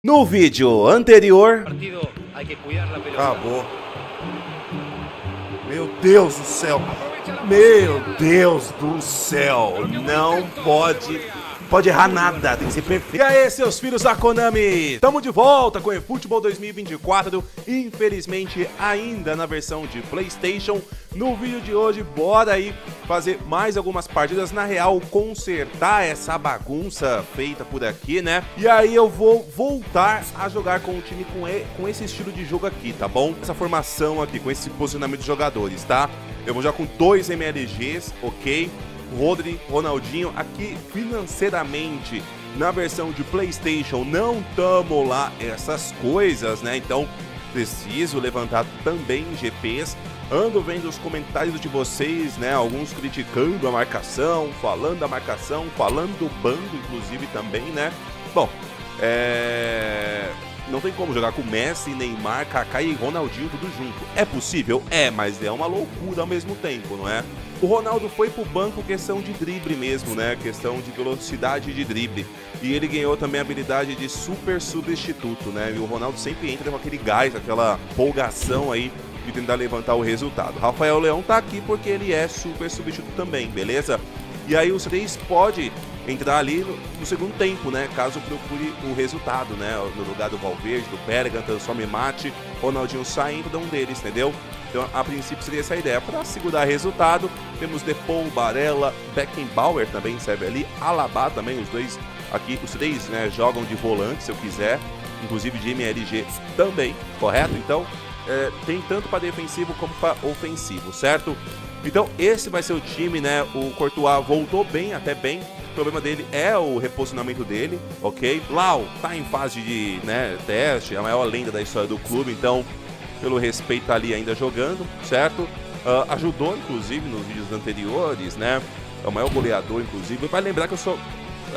No vídeo anterior... Acabou. Meu Deus do céu. Meu Deus do céu. Não pode errar nada, tem que ser perfeito. E aí, seus filhos da Konami? Estamos de volta com o eFootball 2024, infelizmente ainda na versão de PlayStation. No vídeo de hoje, bora aí fazer mais algumas partidas, na real, consertar essa bagunça feita por aqui, né? E aí eu vou voltar a jogar com o time com esse estilo de jogo aqui, tá bom? Essa formação aqui, com esse posicionamento de jogadores, tá? Eu vou jogar com 2 MLGs, ok? Rodri, Ronaldinho, aqui financeiramente na versão de PlayStation não tamo lá essas coisas, né? Então preciso levantar também GPs. Ando vendo os comentários de vocês, né? Alguns criticando a marcação, falando da marcação, falando do bando, inclusive também, né? Bom, não tem como jogar com Messi, Neymar, Kaká e Ronaldinho tudo junto. É possível? É, mas é uma loucura ao mesmo tempo, não é? O Ronaldo foi pro banco questão de drible mesmo, né? Questão de velocidade de drible. E ele ganhou também a habilidade de super substituto, né? E o Ronaldo sempre entra com aquele gás, aquela empolgação aí de tentar levantar o resultado. Rafael Leão tá aqui porque ele é super substituto também, beleza? E aí os três podem entrar ali no segundo tempo, né? Caso procure o resultado, né? No lugar do Valverde, do Bergkamp, transforme mate, Ronaldinho saindo de um deles, entendeu? Então, a princípio seria essa a ideia. Para segurar resultado, temos Depou, Barella, Beckenbauer também serve ali, Alaba também, os dois aqui, os três, né, jogam de volante, se eu quiser, inclusive de MLG também, correto? Então, tem tanto para defensivo como para ofensivo, certo? Então, esse vai ser o time, né? O Courtois voltou bem, até bem. O problema dele é o reposicionamento dele, ok? Lau tá em fase de, né, teste, a maior lenda da história do clube, então, pelo respeito, tá ali ainda jogando, certo? Ajudou, inclusive, nos vídeos anteriores, né? É o maior goleador, inclusive. Vai lembrar que eu sou...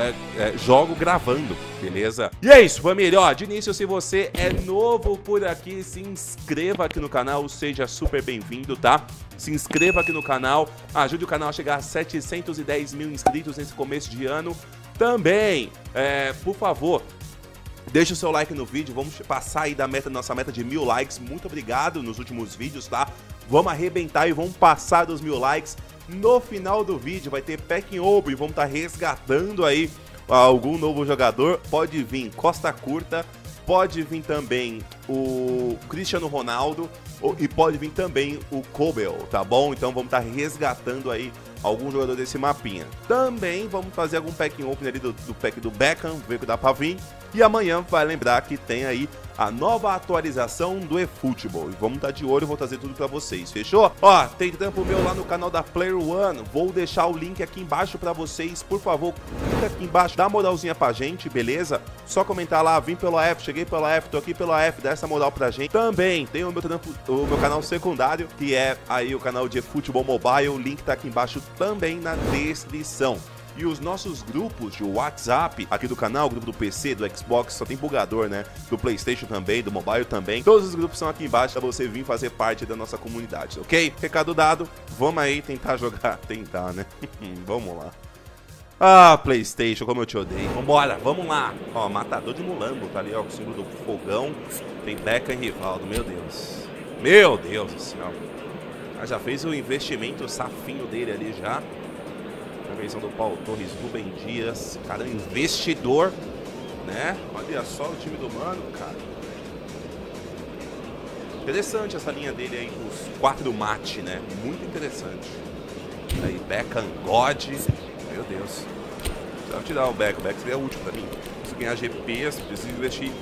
jogo gravando, beleza? E é isso, família, ó, de início, se você é novo por aqui, se inscreva aqui no canal, seja super bem-vindo, tá? Se inscreva aqui no canal, ajude o canal a chegar a 710 mil inscritos nesse começo de ano. Também, por favor, deixa o seu like no vídeo, vamos passar aí da nossa meta de 1000 likes, muito obrigado nos últimos vídeos, tá? Vamos arrebentar e vamos passar dos 1000 likes. No final do vídeo vai ter Pack Open e vamos estar resgatando aí algum novo jogador. Pode vir Costa Curta, pode vir também o Cristiano Ronaldo e pode vir também o Kobel, tá bom? Então vamos estar resgatando aí algum jogador desse mapinha. Também vamos fazer algum Pack Open ali do pack do Beckham, ver que dá pra vir. E amanhã vai lembrar que tem aí a nova atualização do eFootball. E vamos estar de olho, vou trazer tudo pra vocês, fechou? Ó, tem trampo meu lá no canal da Player One. Vou deixar o link aqui embaixo pra vocês. Por favor, clica aqui embaixo, dá uma moralzinha pra gente, beleza? Só comentar lá, vim pela F, cheguei pela F, tô aqui pela F, dá essa moral pra gente. Também tem o meu canal secundário, que é aí o canal de eFootball Mobile. O link tá aqui embaixo também na descrição. E os nossos grupos de WhatsApp aqui do canal, o grupo do PC, do Xbox, só tem bugador, né? Do PlayStation também, do Mobile também. Todos os grupos são aqui embaixo pra você vir fazer parte da nossa comunidade, ok? Recado dado, vamos aí tentar jogar. Tentar, né? Vamos lá. Ah, PlayStation, como eu te odeio. Vambora, vamos lá. Ó, matador de mulambo, tá ali, ó, com o símbolo do fogão. Tem Beckham e Rivaldo, meu Deus. Meu Deus do céu. Já fez o investimento safinho dele ali já. Intervenção do Paulo Torres, Rubem Dias, cara, investidor, né? Olha só o time do mano, cara. Interessante essa linha dele aí com os 4 mate, né? Muito interessante. Aí Beckham, God, meu Deus. Vou tirar o Beckham seria útil pra mim. Preciso ganhar GPs, preciso investir.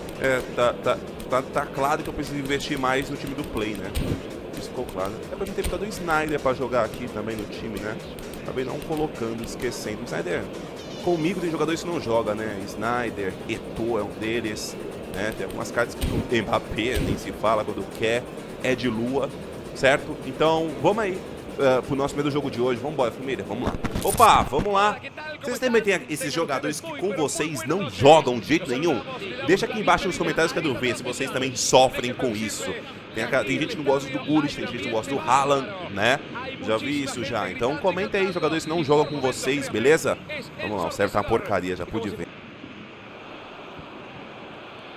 Tá claro que eu preciso investir mais no time do Play, né? Isso ficou claro. É pra mim ter ficado o Snyder pra jogar aqui também no time, né? Acabei não colocando, esquecendo. O Snyder, comigo tem jogadores que não joga, né? Snyder, Eto'o é um deles, né? Tem algumas cartas que o Mbappé nem se fala quando quer, é de lua, certo? Então, vamos aí pro nosso primeiro jogo de hoje. Vamos embora, família, vamos lá. Opa, vamos lá. Vocês também têm esses jogadores que com vocês não jogam de jeito nenhum? Deixa aqui embaixo nos comentários que eu quero ver se vocês também sofrem com isso. Tem gente que não gosta do Gullit, tem gente que não gosta do Haaland, né? Já vi isso já. Então comenta aí, jogadores que não jogam com vocês, beleza? Vamos lá, o server tá uma porcaria, já pude ver.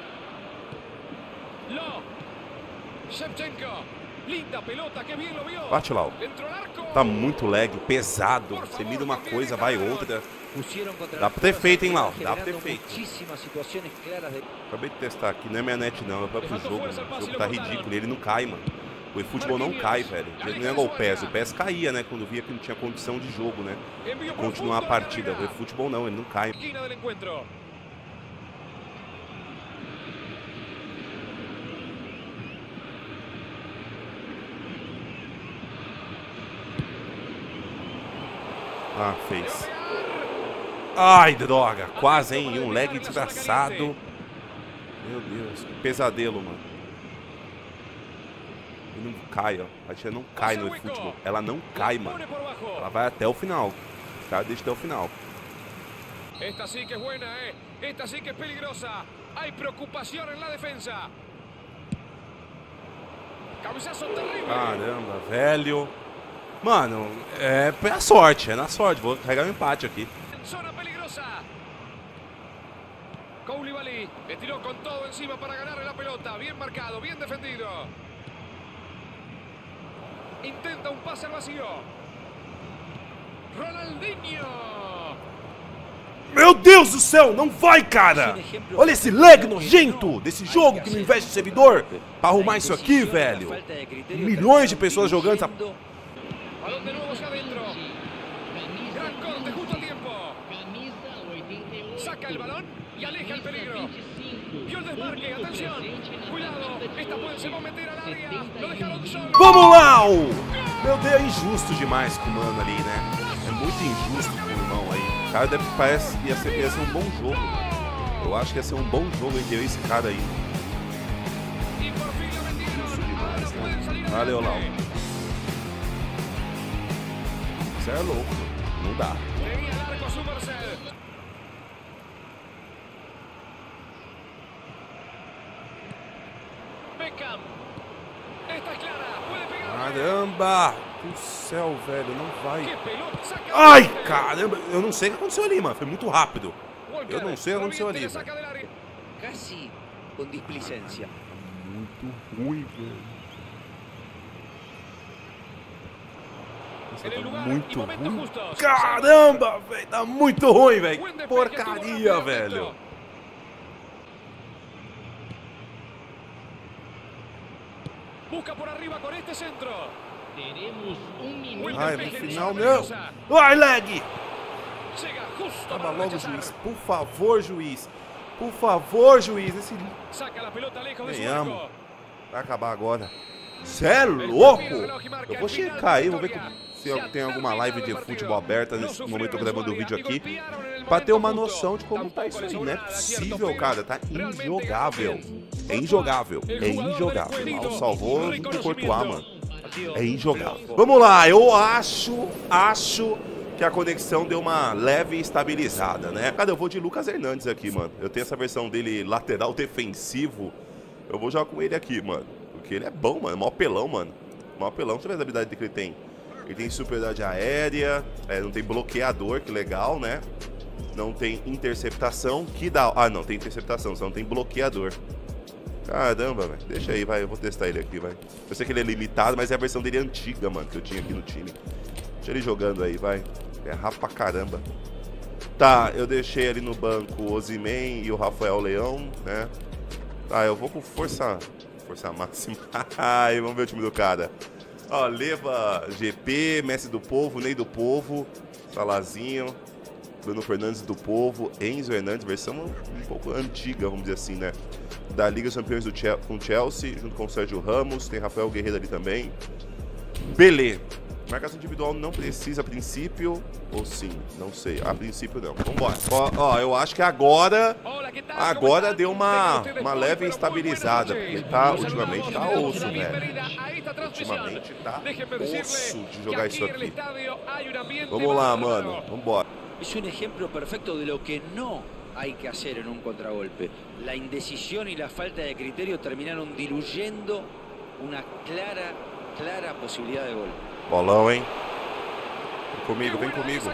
Bate lá, ó. Tá muito lag, pesado. Você mira uma coisa, vai outra. Dá pra ter feito, hein, Lau? Dá pra ter feito. Acabei de testar aqui, não é minha net não, é o próprio jogo. O jogo tá ridículo, ele não cai, mano. O eFootball não cai, velho. Não é igual o PES. O PES caía, né? Quando via que não tinha condição de jogo, né? De continuar a partida. O eFootball não, ele não cai. Ah, fez. Ai, droga. Quase, hein? Um lag desgraçado. Meu Deus. Que pesadelo, mano. Ele não cai, ó. A tia não cai no eFootball. Ela não cai, mano. Ela vai até o final. O cara deixa até o final. Esta sí que es buena, Esta sí que es peligrosa. Hay preocupación en la defensa. Cabezazo terrible. Caramba, velho. Mano, é na sorte, é na sorte. Vou carregar um empate aqui. Zona peligrosa. Koulibaly le tiró con todo encima para ganarle la pelota. Bien marcado, bien defendido. Intenta un pase al vacío. Ronaldinho. Meu Deus do céu, não vai, cara! Olha esse lag nojento desse jogo que não investe no servidor pra arrumar isso aqui, velho. Milhões de pessoas jogando essa... Balón de nuevo hacia adentro. Gran corte justo a tiempo. Saca el balón y aleja el peligro. Vio el desmarque, atención. Cuidado, esta se va a meter al área. Lo dejaron solo. Vamos lá! Meu Deus, é injusto demais com o mano ali, né? É muito injusto com o irmão aí. O cara deve, parece ia ser um bom jogo. Eu acho que ia ser um bom jogo entre eu e esse cara aí. Injusto demais, né? Valeu, Lau. Isso é louco, não dá. Caramba do céu, velho, não vai. Ai, caramba, eu não sei o que aconteceu ali, mano. Foi muito rápido. Eu não sei o que aconteceu ali, velho. Casi com displicência. Muito ruim, velho. Nossa, tá muito ruim. Caramba, velho. Tá muito ruim, velho. Que porcaria, velho. Busca por arriba con este centro. Ai, no final, meu. Ai, lag. Acaba logo, juiz. Por favor, juiz. Por favor, juiz. Esse... Ganhamos. Vai acabar agora. Cê é louco? Eu vou checar aí, vou ver se tem alguma live de futebol aberta nesse momento eu tô gravando o vídeo aqui, pra ter uma noção de como tá isso aí. Não é possível, cara, tá injogável. É injogável, é injogável. Mal salvou junto com o Courtois, mano. É injogável. Vamos lá, eu acho que a conexão deu uma leve estabilizada, né? Cara, eu vou de Lucas Hernandes aqui, mano. Eu tenho essa versão dele lateral defensivo. Eu vou jogar com ele aqui, mano. Porque ele é bom, mano. Mó pelão, mano. Mó pelão. Deixa eu ver a habilidade que ele tem. Ele tem superioridade aérea. Não tem bloqueador, que legal, né? Não tem interceptação, que dá... Ah, não. Tem interceptação, só não tem bloqueador. Caramba, velho. Deixa aí, vai. Eu vou testar ele aqui, vai. Eu sei que ele é limitado, mas é a versão dele antiga, mano, que eu tinha aqui no time. Deixa ele jogando aí, vai. É rápido pra caramba. Tá, eu deixei ali no banco o Osimhen e o Rafael Leão, né? Tá, eu vou com força máxima. Ai, vamos ver o time do cara. Ó, Leva, GP, Messi do Povo, Ney do Povo, Salazinho, Bruno Fernandes do Povo, Enzo Hernandes, versão um pouco antiga, vamos dizer assim, né? Da Liga dos Campeões com Chelsea, junto com o Sérgio Ramos, tem Rafael Guerreiro ali também. Belê. Marcação individual não precisa a princípio, ou sim, não sei, a princípio não. Vambora. Ó, eu acho que agora deu uma leve estabilizada, porque tá, ultimamente tá osso, velho. Ultimamente tá osso de jogar isso aqui. Vamos lá, mano, vambora. É um exemplo perfeito de lo que não hay que hacer en un contragolpe. La indecisión y la falta de criterio terminaron diluyendo una clara posibilidad de gol. Bolão, hein? Vem comigo, vem comigo.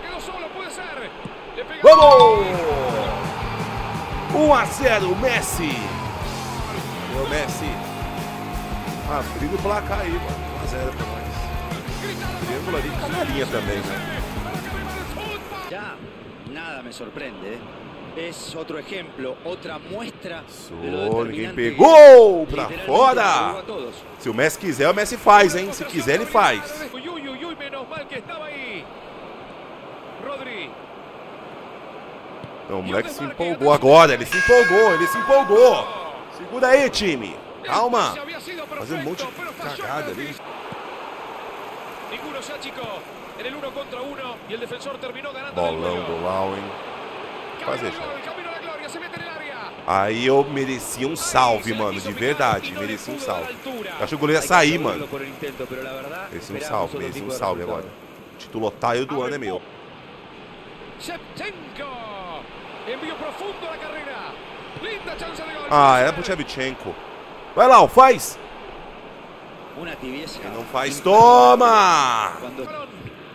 Vamos! 1 a 0, Messi. Valeu, Messi. Abrindo o placar aí, mano. 1-0 pra nós. Triângulo ali, canelinha também, né? Ya nada me sorprende. Es otro ejemplo, otra muestra de lo Ninguém determinante. pegou pra Literalmente fora. a todos. Se o Messi quiser, o Messi faz, hein? Se quiser, ele faz. Uy, uy, uy, uy, menos mal que estaba ahí. Rodri. Não, o moleque se empolgou agora. Ele se empolgou, ele se empolgou. Segura aí, time. Calma. Se había sido Fazer um monte de perfecto, pero falló cagada el ali. Ninguno se achicó en el 1 contra 1 y el defensor terminó ganando. Bolão do Lauren. Quase Camino deixou. al gol, camino a la gloria, se mete en el área. Aí eu merecia um salve, mano. De verdade. Merecia um salve. Eu acho que o goleiro ia sair, mano. Por el intento, pero la verdad, Merecia um esperábamos salve, otro merecia tipo um de salve resultado. agora. Título otário do ano é meu. Shevchenko. Envío profundo a la carrera. Linda chance de gol. Ah, era pro Shevchenko. Vai lá, faz. Una tibieza. Quem não faz, toma! Cuando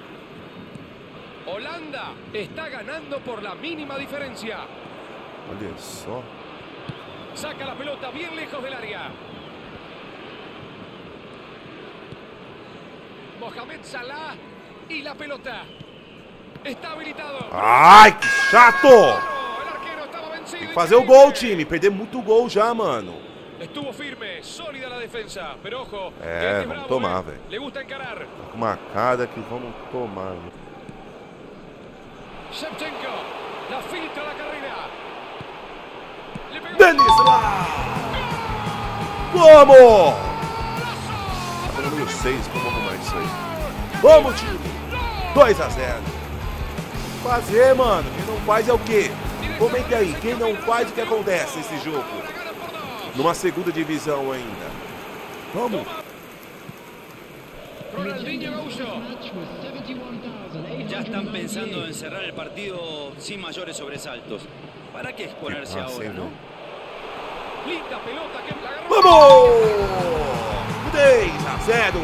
Holanda está ganando por la mínima diferencia. Olha só. Saca la pelota bien lejos del área. Mohamed Salah y la pelota. Está habilitado. Ai, que chato! El arquero estaba vencido. Tem que fazer o gol, time. Perder muito gol já, mano. Estuvo firme, sólida la defensa, pero ojo, que É, este es vamos bravo, tomar, ¿eh? velho. Le gusta encarar. Tá com uma cara que vamos tomar. Shevchenko, la filtra la carrera. Le pegó. Denis lá! Vamos! Tá no número 6, como vamos arrumar isso aí? Vamos, time! 2-0. Fazer, mano. Quem não faz é o quê? Comente aí. Quem não faz, o que acontece nesse jogo? Numa segunda divisão ainda. Vamos! Ronaldinho Gaúcho. ya están pensando en cerrar el partido sin mayores sobresaltos. ¿Para qué exponerse Ah, ahora, sí, no? Linda pelota que la agarró. Vamos! 3-0.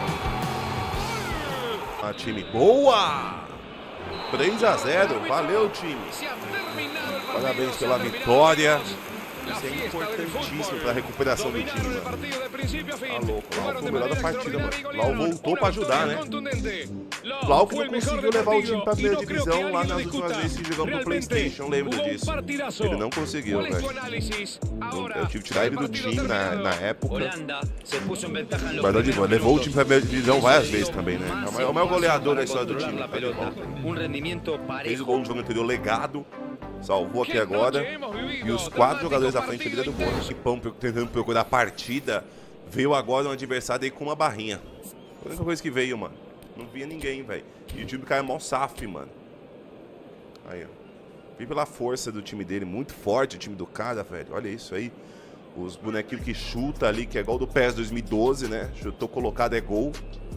A time boa! 3-0. Valeu, time. Se ha terminado el partido, Parabéns se pela ha terminado vitória. los- La Isso é fiesta del importantíssimo fútbol. para a recuperação do Dominaron time, el mano. partido de principio a fin. Tá louco. Lau Jugaron foi de o melhor da manera partida, extraordinaria y mano. Lau golearon. voltou Una pra ajudar, victoria né? contundente. Lau que fue não el mejor conseguiu del levar o time partido pra y primeira no creo que divisão lá alguien nas le últimas discuta. vezes que jogamos no Realmente, PlayStation, lembra jugó un disso? partidazo. Ele não conseguiu, ¿Cuál es tu velho. análisis? Ahora, Eu tive que tirar ele do partido time na terminado. época. Holanda se puso en ventaja en los Guardou de boa. primeros Levou o time pra minutos. primeira divisão várias vezes também, né? É o maior goleador da história do Controlar time. la Tá de pelota. volta. Un rendimiento Fez o parejo. gol no jogo anterior, legado. Salvou aqui Que agora. noche hemos vivido. E os 4 jogadores da Dramático frente ali do partido bônus. Que pão tentando procurar a partida. Veio agora um adversário aí com uma barrinha. Foi a única coisa que veio, mano. Não via ninguém, velho. E o time do cara é mó saf, mano. Aí, ó. Vi pela força do time dele. Muito forte o time do cara, velho. Olha isso aí. Os bonequinhos que chuta ali, que é igual do PES 2012, né? Chutou colocado, é gol.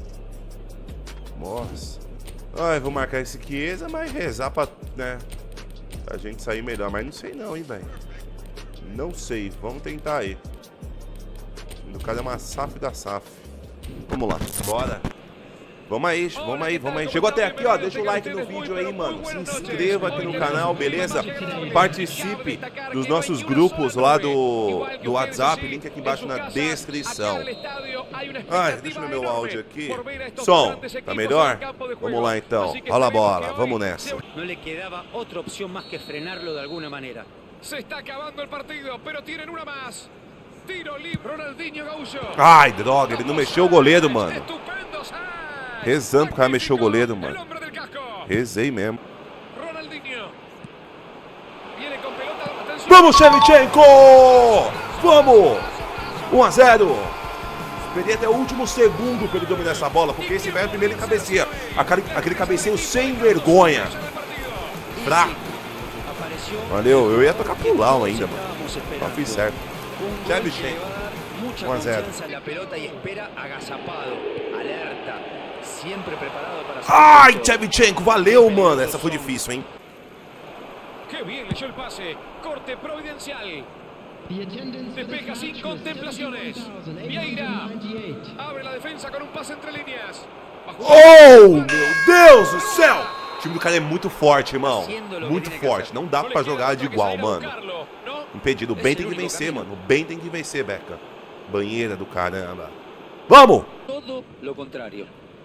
Nossa. Ai, vou marcar esse Chiesa, mas rezar pra, né, a gente sair melhor. Mas não sei não, hein, velho. Não sei. Vamos tentar aí. O cara é uma SAF da SAF. Vamos lá. Bora. Vamos aí, vamos aí, vamos aí. Chegou até aqui, ó. Deixa o like no vídeo aí, mano. Se inscreva aqui no canal, beleza? Participe dos nossos grupos lá do WhatsApp. Link aqui embaixo na descrição. Ai, deixa eu ver meu áudio aqui. Som, tá melhor? Vamos lá então. Rola a bola, vamos nessa. No le quedaba otra opción más que frenarlo de alguna manera. Se está acabando el partido, pero tienen una más. Tiro libre, Ronaldinho Gaúcho. Ai, droga, ele não mexeu o goleiro, mano. Estupendo, Sainz. Rezando pro cara mexer o goleiro, El mano. hombre del casco. Rezei mesmo. Ronaldinho. Viene con pelota, atención. Vamos, Shevchenko! Vamos! 1-0. Perdi até o último segundo pra ele dominar essa bola, porque esse velho primeiro ele cabeceia. Aquele cabeceio sem vergonha. Fraco. Apareció. Valeu, eu ia tocar pro Lau ainda, mano. Estábamos Não esperando. fiz certo. Un gol Shevchenko. que le va a dar mucha 1 a 0. confianza en la pelota y espera agazapado, alerta, siempre preparado para su Ai, momento. Shevchenko, valeu, mano. Essa foi difícil, hein? Qué bien leyó el pase. Corte providencial. Despeja sin contemplaciones. Vieira. Abre la defensa con un pase entre líneas. Bajó. Oh, meu Deus do céu! O time do cara é muito forte, irmão. Muito forte. Não dá No le pra queda jogar de otra que igual, salir a mano. buscarlo, ¿no? Impedido. O bem tem que vencer, mano. O bem tem que vencer, Beca. Banheira do caramba. Vamos! Todo lo contrario.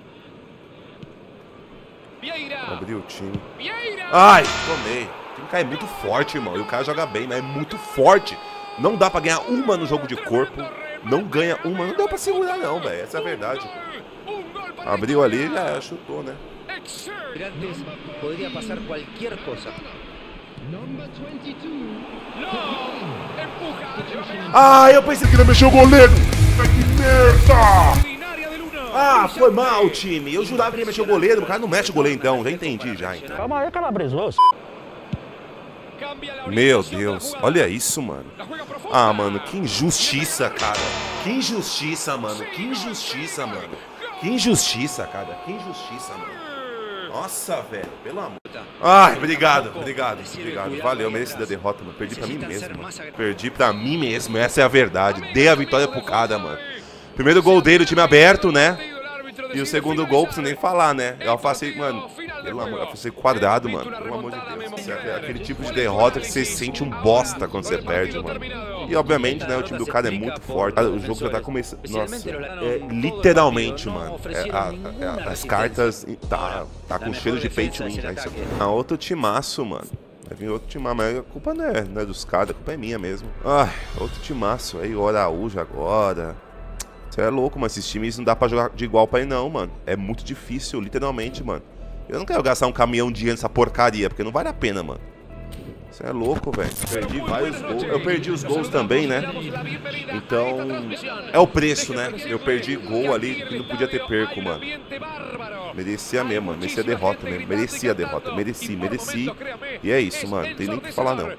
Abriu o time. Ai, tomei. O time cai muito forte, irmão. E o cara joga bem, mas é muito forte. Não dá pra ganhar uma no jogo de corpo. Não ganha uma. Não deu pra segurar, não, velho. Essa é a verdade. Abriu ali, já chutou, né? Podría pasar cualquier cosa. Ah, eu pensei que ele mexeu o goleiro. Que merda! Ah, foi mal, time. Eu jurava que ele mexeu o goleiro. O cara não mexe o goleiro, então. Já entendi, já. Então. Calma aí, calabresoso. Meu Deus. Olha isso, mano. Ah, mano, que injustiça, cara. Que injustiça, mano. Que injustiça, mano. Que injustiça, cara. Que injustiça, mano. Nossa, velho. Pelo amor. Ai, obrigado. Valeu, mereci da derrota, mano. Perdi pra mim mesmo, mano. Perdi pra mim mesmo. Essa é a verdade. Dei a vitória pro cara, mano. Primeiro gol dele, o time aberto, né? E o segundo gol, pra você nem falar, né? Eu alfacei, mano. Pelo amor, eu alfacei quadrado, mano. Pelo amor de Deus. É aquele tipo de derrota que você sente um bosta quando você perde, mano. E obviamente, né? O time do cara é muito forte. O jogo já tá começando. Nossa, literalmente, mano. As cartas tá com cheiro de pay to win já isso aqui. Outro timaço, mano. Vai vir outro timaço, mas a culpa não é dos caras, a culpa é minha mesmo. Ai, outro timaço aí, o Araújo agora. Você é louco, mas esses times não dá pra jogar de igual pra ir não, mano. É muito difícil, literalmente, mano. Eu não quero gastar um caminhão de dinheiro nessa porcaria, porque não vale a pena, mano. Você é louco, velho. Perdi vários gols. Eu perdi os gols também, né? Então, é o preço, né? Eu perdi gol ali que não podia ter perco, mano. Merecia mesmo, mano. Merecia a derrota mesmo. Merecia a derrota. Mereci. E é isso, mano. Não tem nem o que falar, não.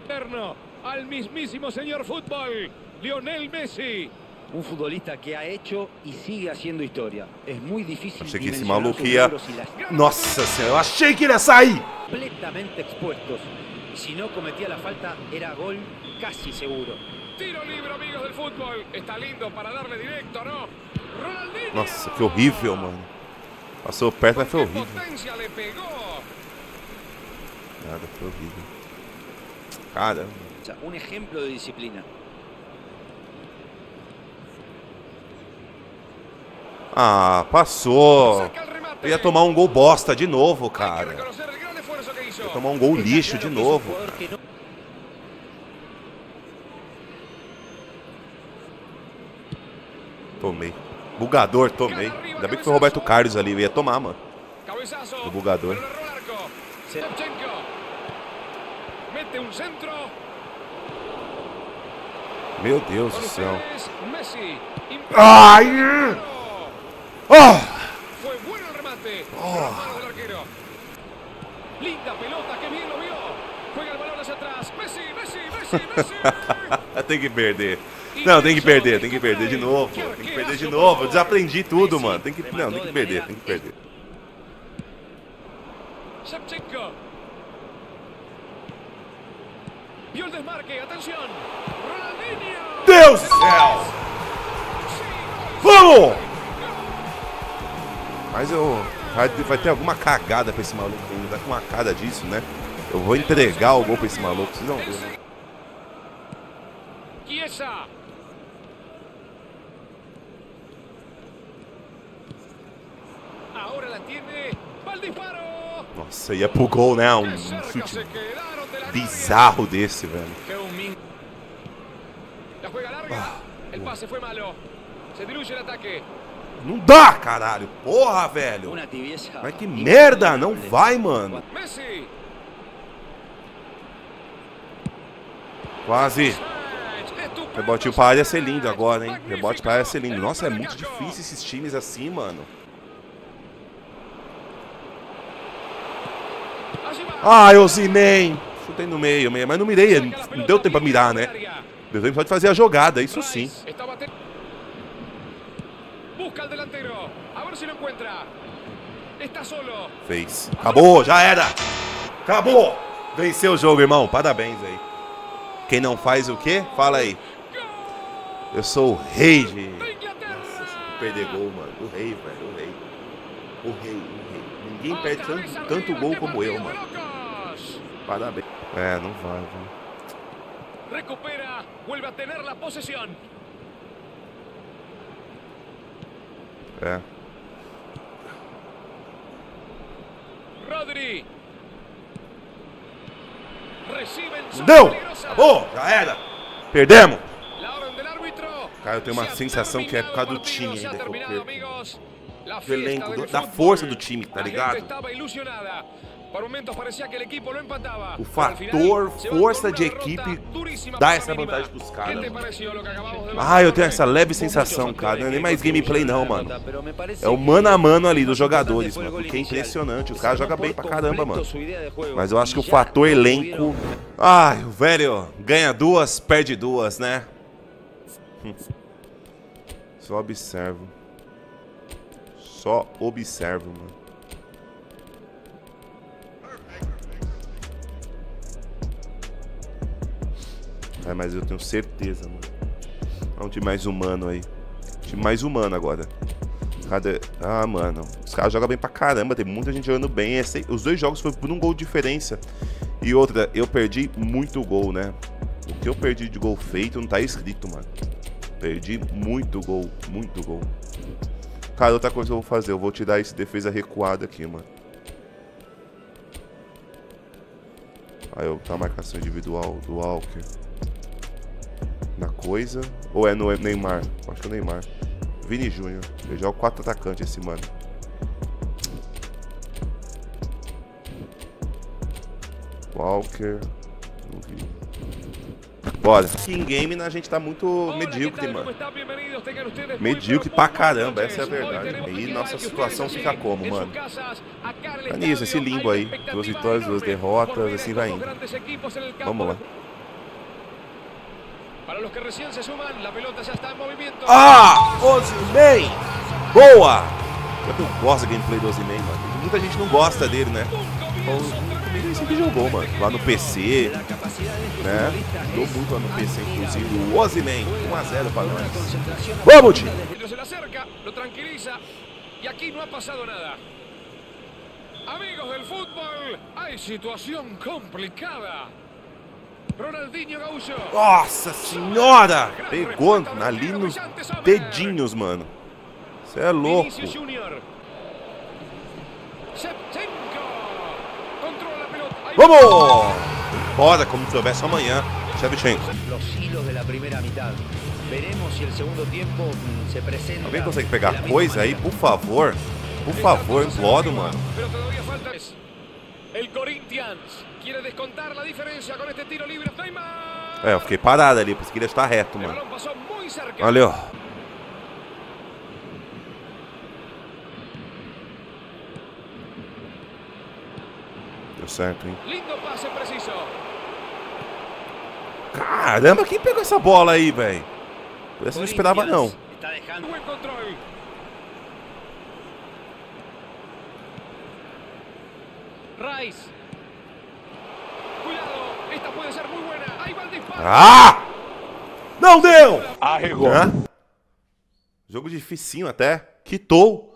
Un futbolista que ha hecho y sigue haciendo historia. Es muy difícil. Achei que esse maluco ia... Nossa senhora, eu achei que ele ia sair! Completamente expuestos. Y si no cometía la falta, era gol casi seguro. Tiro libre, amigos del fútbol. Está lindo para darle directo, ¿no? Nossa, que horrível, mano. Passou perto, mas foi horrível. Nada, foi horrível. Caramba. Un ejemplo de disciplina. Ah, passou. Eu ia tomar um gol bosta de novo, cara. Eu ia tomar um gol lixo de novo. Cara. Tomei. Bugador, tomei. Ainda bem que foi o Roberto Carlos ali. Eu ia tomar, mano. O bugador. Meu Deus do céu. Ai! Oh! Fue bueno el remate. Mano del arquero. Linda pelota, que bien lo vio. Juega el balón hacia atrás. Messi. Tem que perder. Não, tem que perder de novo. Tem que perder de novo. Eu desaprendi tudo, mano. Tem que perder. Shevchenko. Vio el desmarque, atención. Ronaldinho. Deus do céu! Vamos! Mas vai ter alguma cagada pra esse maluco aí. Vai com uma cara disso, né? Eu vou entregar o gol pra esse maluco. Vocês vão ver, né? Chiesa. Agora la tiene. Va el disparo. Nossa, ia pro gol, né? Um chute bizarro desse, velho. La juega larga. El pase fue malo. Se diluye el ataque. Não dá, caralho. Porra, velho. Mas que merda. Não vai, mano. Messi. Quase. Rebote pra área ser lindo agora, hein? Rebote pra área ser lindo. Nossa, é muito difícil esses times assim, mano. Ah, eu Osimhen. Chutei no meio, mas não mirei. Não deu tempo pra mirar, né? Deu tempo só de fazer a jogada, isso sim. Fez. Acabou, já era. Acabou. Venceu o jogo, irmão. Parabéns aí. Quem não faz o quê? Fala aí. Eu sou o rei de... Nossa, perder gol, mano. O rei, velho. O rei. Ninguém perde tanto gol como eu, mano. Parabéns. É, não vai, velho. Recupera, vuelve a tener la posesión. É. Rodri. Deu! Acabou! Já era! Perdemos! Cara, eu tenho uma sensação que é por causa do time ainda que eu perco. Do elenco, da força do time, tá ligado? O fator força de equipe dá essa vantagem pros caras. Ah, eu tenho essa leve sensação, cara. Não é nem mais gameplay não, mano. É o mano a mano ali dos jogadores, mano. Porque é impressionante. Os caras jogam bem pra caramba, mano. Mas eu acho que o fator elenco... Ai, o velho ganha duas, perde duas, né? Só observo. Só observo, mano. É, mas eu tenho certeza, mano. É um time mais humano aí. Time mais humano agora. Ah, mano. Os caras jogam bem pra caramba. Tem muita gente jogando bem. Os dois jogos foi por um gol de diferença. E outra, eu perdi muito gol, né? O que eu perdi de gol feito não tá escrito, mano. Perdi muito gol. Muito gol. Cara, outra coisa que eu vou fazer. Eu vou tirar esse defesa recuado aqui, mano. Aí, tá a marcação individual do Walker. Na coisa. Ou é no Neymar? Acho que é o Neymar. Vini Júnior. Ele joga 4 atacantes esse mano. Walker. Não vi. Bora. Aqui em game a gente tá muito medíocre, mano. Medíocre pra caramba, essa é a verdade. Aí nossa situação fica como, mano? Tá nisso, esse limbo aí. 2 vitórias, 2 derrotas, assim vai indo. Vamos lá. Ah! Osimhen! Boa! Eu gosto do gameplay do Osimhen, mano. Muita gente não gosta dele, né? Ele sempre jogou, mano. Lá no PC, né? Jogou muito lá no PC, inclusive. O Osimhen, 1 a 0 para nós. Vamos, time! Amigos del fútbol, hay situación complicada. Ronaldinho Gaúcho. Nossa senhora! Pegou ali nos dedinhos, mano. Você é louco. Vamos! Bora, como se houvesse amanhã. Shevchenko. Alguém consegue pegar coisa aí, por favor? Por favor, imploro, mano. É, eu fiquei parado ali, porque ele está reto, mano. Valeu. Deu certo, hein? Caramba, quem pegou essa bola aí, velho? Essa eu não esperava, não. Ah! Não deu! Arregou. Jogo dificinho até. Quitou!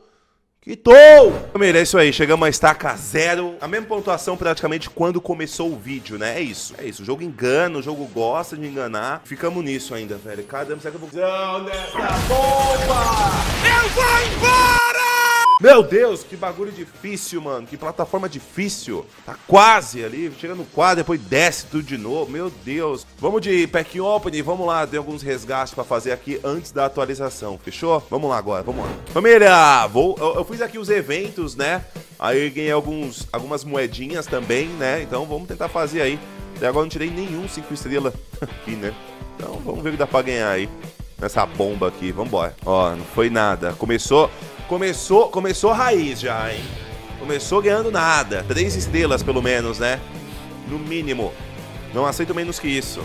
É isso aí, chegamos a estaca 0. A mesma pontuação praticamente quando começou o vídeo, né? É isso. O jogo engana, o jogo gosta de enganar. Ficamos nisso ainda, velho. Caramba, será que eu vou... nessa bomba! Eu vou embora! Meu Deus, que bagulho difícil, mano. Que plataforma difícil. Tá quase ali, chega no quadro, depois desce tudo de novo. Meu Deus. Vamos de pack opening, vamos lá. Tem alguns resgates pra fazer aqui antes da atualização, fechou? Vamos lá agora, vamos lá. Família, eu fiz aqui os eventos, né? Aí ganhei algumas moedinhas também, né? Então vamos tentar fazer aí. Até agora não tirei nenhum 5 estrelas aqui, né? Então vamos ver o que dá pra ganhar aí. Nessa bomba aqui, vambora. Ó, não foi nada. Começou raiz já, hein? Começou ganhando nada. 3 estrelas, pelo menos, né? No mínimo. Não aceito menos que isso.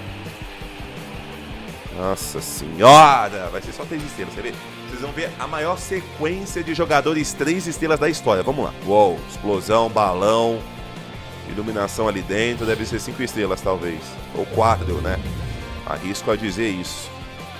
Nossa senhora! Vai ser só 3 estrelas, você vê? Vocês vão ver a maior sequência de jogadores 3 estrelas da história. Vamos lá. Uou, explosão, balão. Iluminação ali dentro. Deve ser 5 estrelas, talvez. Ou 4, né? Arrisco a dizer isso.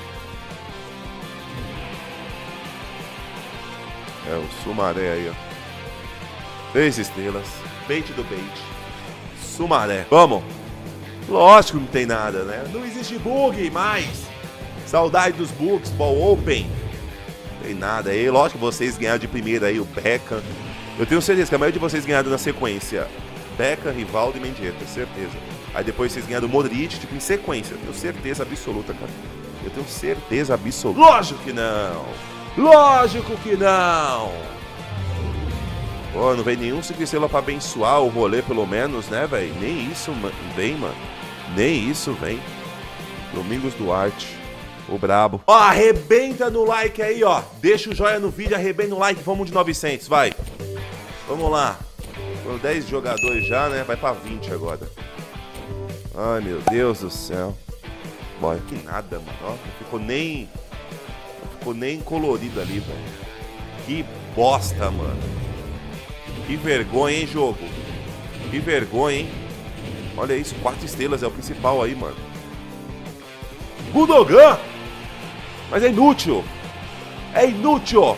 É o Sumaré aí, ó. 3 estrelas. Bait do bait. Sumaré. Vamos. Lógico que não tem nada, né? Não existe bug mais. Saudade dos bugs, ball open. Não tem nada aí. Lógico que vocês ganharam de primeira aí o Beckham. Eu tenho certeza que a maioria de vocês ganharam na sequência Beckham, Rivaldo e Mendieta, certeza. Aí depois vocês ganharam o Modric, tipo, em sequência. Eu tenho certeza absoluta, cara. Eu tenho certeza absoluta. Lógico que não. Lógico que não. Pô, não vem nenhum Estrela pra abençoar o rolê, pelo menos, né, velho? Nem isso vem, mano. Nem isso vem. Domingos Duarte, o brabo. Ó, arrebenta no like aí, ó. Deixa o joinha no vídeo, arrebenta no like. Vamos de 900, vai. Vamos lá. Foram 10 jogadores já, né? Vai pra 20 agora. Ai, meu Deus do céu. Bora. Que nada, mano. Ó, não ficou nem colorido ali, velho. Que bosta, mano. Que vergonha, hein, jogo? Que vergonha, hein? Olha isso, 4 estrelas é o principal aí, mano. Gundogan! Mas é inútil! É inútil!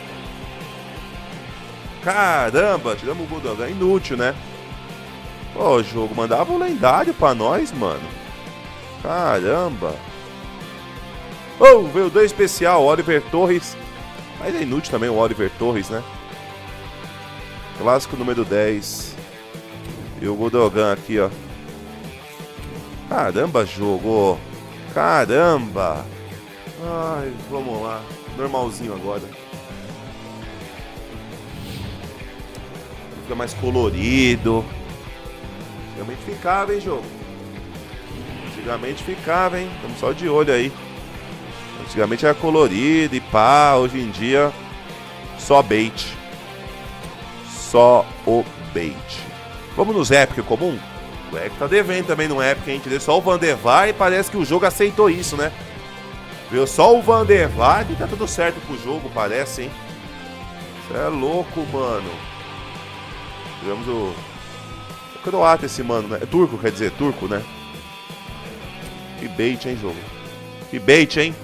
Caramba, tiramos o Gundogan. É inútil, né? Pô, o jogo mandava um lendário pra nós, mano. Caramba! Oh, veio 2 especial, Oliver Torres. Mas é inútil também o Oliver Torres, né? Clássico número 10. E o Gundogan aqui, ó. Caramba, jogo. Caramba. Ai, vamos lá. Normalzinho agora. Fica mais colorido. Antigamente ficava, hein, jogo. Antigamente ficava, hein. Estamos só de olho aí. Antigamente era colorido e pá. Hoje em dia, só bait. Só o bait. Vamos nos Epic comum? O Epic tá devendo também no Epic, hein? Entendeu? Só o Van der Vaart e parece que o jogo aceitou isso, né? Viu? Só o Van der Vaart e tá tudo certo pro jogo, parece, hein? Isso é louco, mano. Tivemos o... É croata esse mano, né? É turco, quer dizer, turco, né? Que bait, hein, jogo? Que bait, hein?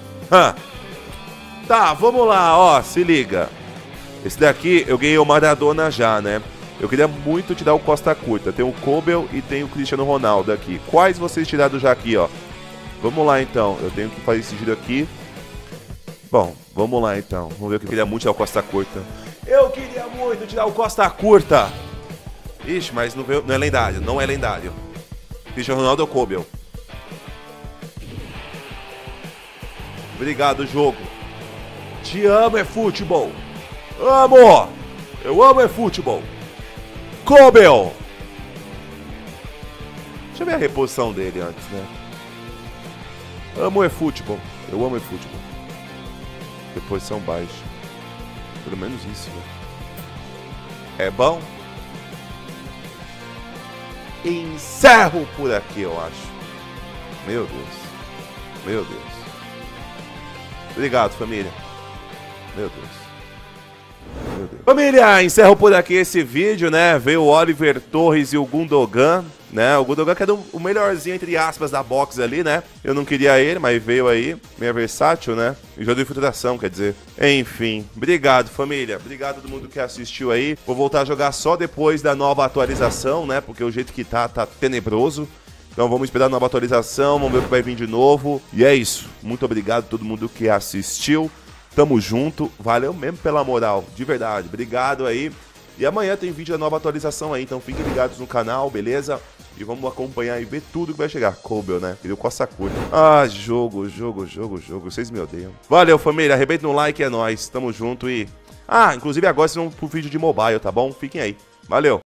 Tá, vamos lá, ó, se liga. Esse daqui eu ganhei o Maradona já, né? Eu queria muito tirar o Costa Curta. Tem o Kobel e tem o Cristiano Ronaldo aqui. Quais vocês tiraram já aqui, ó? Vamos lá, então. Eu tenho que fazer esse giro aqui. Bom, vamos lá, então. Vamos ver o que eu queria muito tirar o Costa Curta. Eu queria muito tirar o Costa Curta. Ixi, mas não é lendário. Não é lendário. Cristiano Ronaldo ou Kobel? Obrigado, jogo. Te amo, é futebol. Amo! Eu amo é futebol. Kobel! Deixa eu ver a reposição dele antes, né? Amo é futebol. Eu amo é futebol. Reposição baixa. Pelo menos isso, né? É bom? Encerro por aqui, eu acho. Meu Deus. Meu Deus. Obrigado, família. Meu Deus. Família, encerro por aqui esse vídeo, né? Veio o Oliver Torres e o Gundogan, né? O Gundogan que era o melhorzinho, entre aspas, da box ali, né? Eu não queria ele, mas veio aí, meio versátil, né? E jogo de infiltração, quer dizer. Enfim, obrigado, família. Obrigado a todo mundo que assistiu aí. Vou voltar a jogar só depois da nova atualização, né? Porque o jeito que tá tenebroso. Então vamos esperar a nova atualização, vamos ver o que vai vir de novo. E é isso. Muito obrigado a todo mundo que assistiu. Tamo junto, valeu mesmo pela moral, de verdade, obrigado aí. E amanhã tem vídeo da nova atualização aí, então fiquem ligados no canal, beleza? E vamos acompanhar e ver tudo que vai chegar. Kobel, né? Ele Costa Curta. Ah, jogo, vocês me odeiam. Valeu, família, arrebenta no like, é nóis, tamo junto e... Ah, inclusive agora vocês vão pro vídeo de mobile, tá bom? Fiquem aí, valeu!